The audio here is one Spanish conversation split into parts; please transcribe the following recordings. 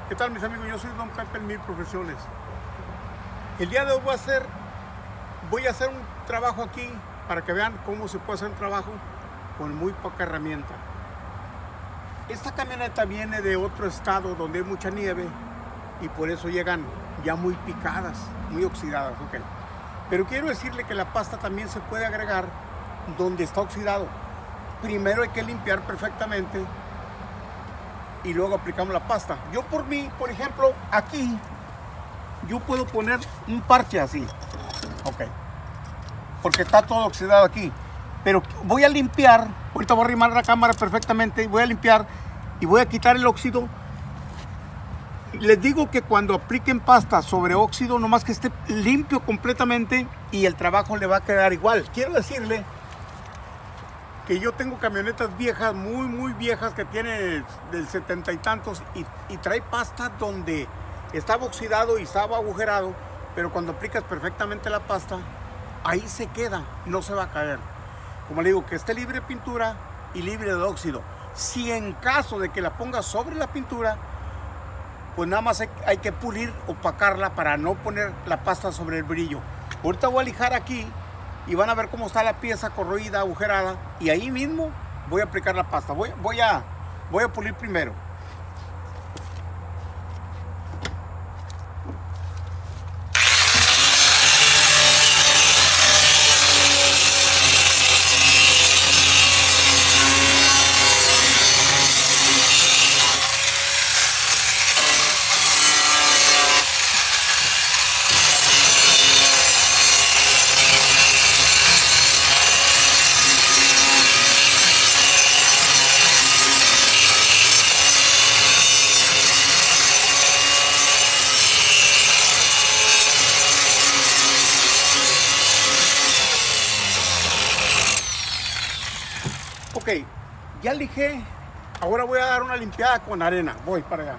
¿Qué tal, mis amigos? Yo soy Don Pepe en Mil Profesiones. El día de hoy voy a hacer un trabajo aquí para que vean cómo se puede hacer un trabajo con muy poca herramienta. Esta camioneta viene de otro estado donde hay mucha nieve y por eso llegan ya muy picadas, muy oxidadas, ok. Pero quiero decirle que la pasta también se puede agregar donde está oxidado. Primero hay que limpiar perfectamente y luego aplicamos la pasta. Yo por ejemplo, aquí yo puedo poner un parche así, ok, porque está todo oxidado aquí. Pero voy a limpiar, ahorita voy a arrimar la cámara perfectamente, voy a limpiar y voy a quitar el óxido. Les digo que cuando apliquen pasta sobre óxido, nomás que esté limpio completamente y el trabajo le va a quedar igual. Quiero decirle que yo tengo camionetas viejas, muy viejas, que tienen del 70 y tantos y trae pasta donde estaba oxidado y estaba agujerado, pero cuando aplicas perfectamente la pasta, ahí se queda, no se va a caer. Como le digo, que esté libre de pintura y libre de óxido. Si en caso de que la pongas sobre la pintura, pues nada más hay que pulir, opacarla para no poner la pasta sobre el brillo. Ahorita voy a lijar aquí y van a ver cómo está la pieza corroída, agujerada, y ahí mismo voy a aplicar la pasta. Voy a pulir primero. Ok, ya lijé, ahora voy a dar una limpiada con arena, voy para allá.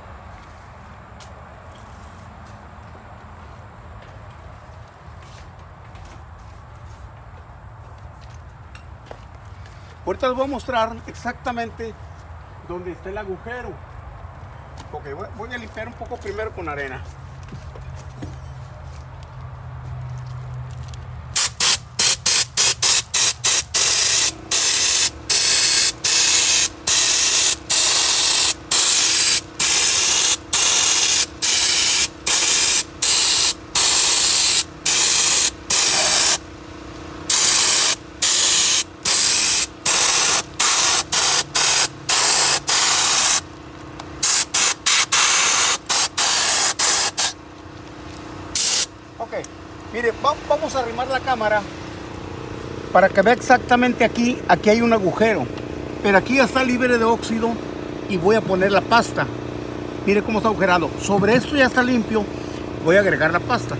Ahorita les voy a mostrar exactamente dónde está el agujero. Ok, voy a limpiar un poco primero con arena. Ok, mire, vamos a arrimar la cámara para que vea exactamente aquí hay un agujero, pero aquí ya está libre de óxido y voy a poner la pasta. Mire cómo está agujerado. Sobre esto ya está limpio, voy a agregar la pasta.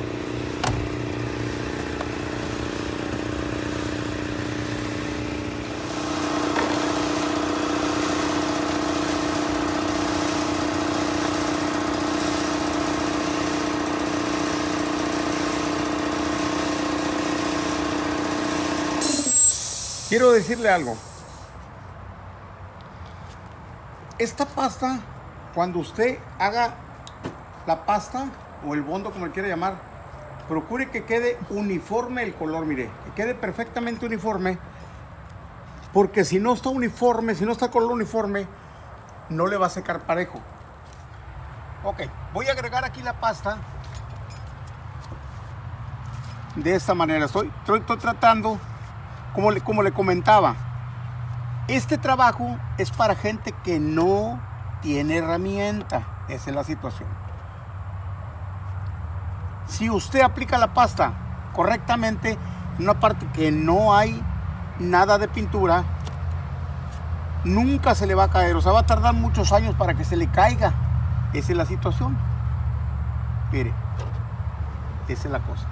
Quiero decirle algo. Esta pasta, cuando usted haga la pasta o el bondo, como le quiera llamar, procure que quede uniforme el color, mire, que quede perfectamente uniforme, porque si no está uniforme, si no está color uniforme, no le va a secar parejo. Ok, voy a agregar aquí la pasta de esta manera. Estoy tratando. Como le comentaba, este trabajo es para gente que no tiene herramienta. Esa es la situación. Si usted aplica la pasta correctamente en una parte que no hay nada de pintura, nunca se le va a caer. O sea, va a tardar muchos años para que se le caiga. Esa es la situación. Mire, esa es la cosa.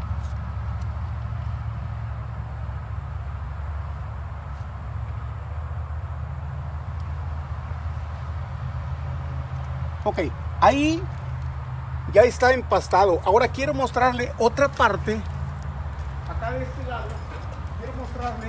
Ok, ahí ya está empastado. Ahora quiero mostrarle otra parte. Acá de este lado, quiero mostrarle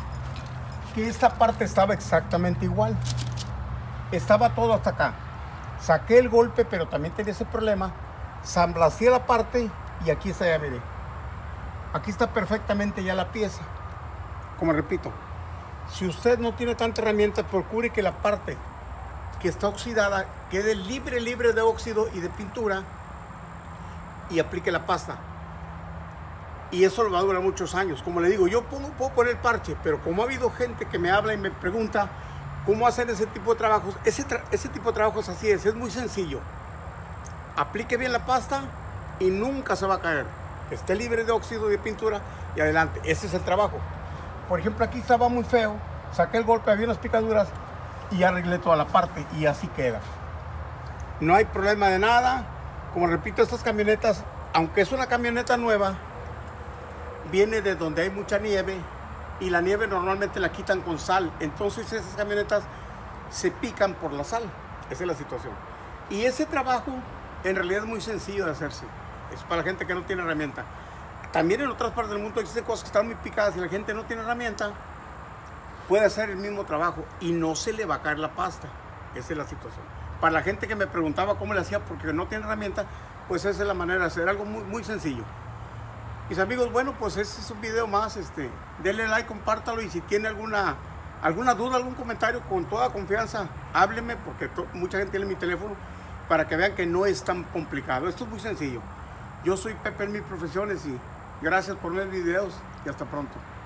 que esta parte estaba exactamente igual. Estaba todo hasta acá. Saqué el golpe, pero también tenía ese problema. Samblaceé la parte y aquí está ya, mire. Aquí está perfectamente ya la pieza. Como repito, si usted no tiene tanta herramienta, procure que la parte que está oxidada quede libre de óxido y de pintura y aplique la pasta. Y eso lo va a durar muchos años. Como le digo, yo puedo poner parche, pero como ha habido gente que me habla y me pregunta cómo hacer ese tipo de trabajos, ese tipo de trabajos así es muy sencillo. Aplique bien la pasta y nunca se va a caer. Esté libre de óxido y de pintura y adelante. Ese es el trabajo. Por ejemplo, aquí estaba muy feo, saqué el golpe, había unas picaduras y arreglé toda la parte y así queda. No hay problema de nada. Como repito, estas camionetas, aunque es una camioneta nueva, viene de donde hay mucha nieve y la nieve normalmente la quitan con sal. Entonces esas camionetas se pican por la sal. Esa es la situación. Y ese trabajo en realidad es muy sencillo de hacerse. Es para la gente que no tiene herramienta. También en otras partes del mundo existen cosas que están muy picadas y la gente no tiene herramienta. Puede hacer el mismo trabajo y no se le va a caer la pasta. Esa es la situación. Para la gente que me preguntaba cómo le hacía porque no tiene herramienta, pues esa es la manera de hacer algo muy sencillo. Mis amigos, bueno, pues ese es un video más. Denle like, compártalo y si tiene alguna duda, algún comentario, con toda confianza, hábleme porque mucha gente tiene mi teléfono para que vean que no es tan complicado. Esto es muy sencillo. Yo soy Pepe en mis profesiones y gracias por ver mis videos y hasta pronto.